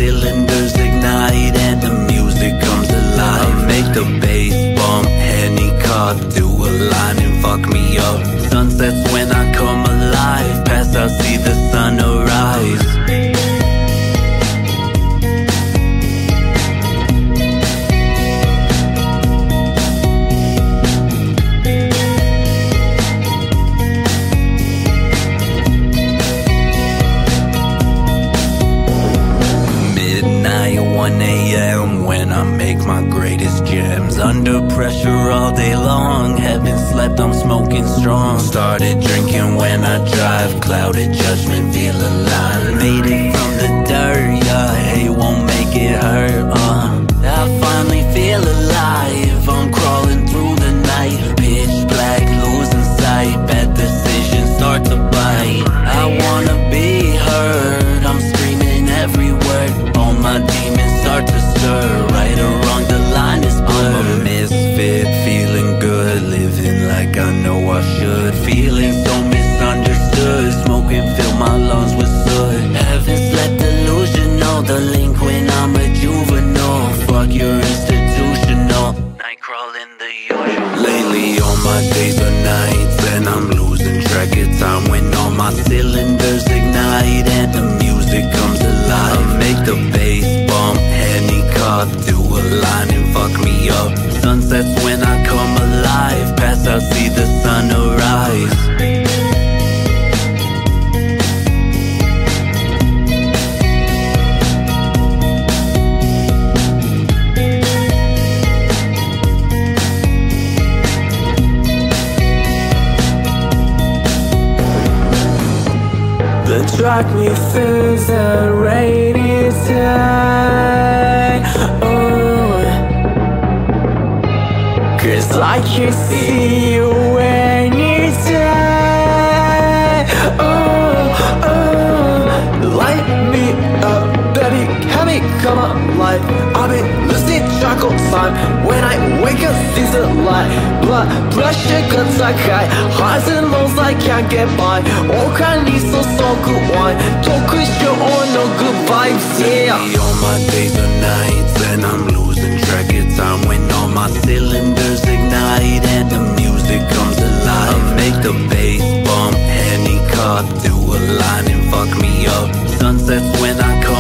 cylinders ignite and the music comes alive. I make the bass bump, Henny car, do a line and fuck me up. Sunsets when I come alive, pass out, see the sun arise. Midnight, 1 a.m. when I make my greatest jams. Under pressure all day long, haven't slept, I'm smoking strong. Started drinking when I drive, clouded judgment, feel alive. Made it from the dirt, yeah, hate won't make it hurt, I finally feel alive, I'm crawling through the night. Pitch black, losing sight, bad decisions start to bite. I wanna be heard, I'm screaming every word. All my demons start to stir, right or wrong, the line is blurred. I'm a misfit, feeling good, living like I know I should. Feeling so misunderstood, smoking fill my lungs with soot. Haven't slept, delusional, delinquent, I'm a juvenile. Fuck your institutional, Nightcrawler the usual. Lately all my days are nights and I'm losing track of time. When all my cylinders ignite and the music comes alive. I make the bass bump, Henny car, do a line and fuck me up. Sunsets when I come alive, pass out, see the sun arise. Drag me through the rainy day, oh, 'cause I can see you anytime, oh, oh. Light me up, baby, have me come alive. I've been losing track of time. When I wake up, sees the light. Blood pressure cuts like high, highs and lows I can't get by. All kind of so good wine, talk with you on no good vibes, yeah. Lately all my days are nights and I'm losing track of time. When all my cylinders ignite and the music comes alive. I make the bass bump, Henny car, do a line and fuck me up. Sunsets when I come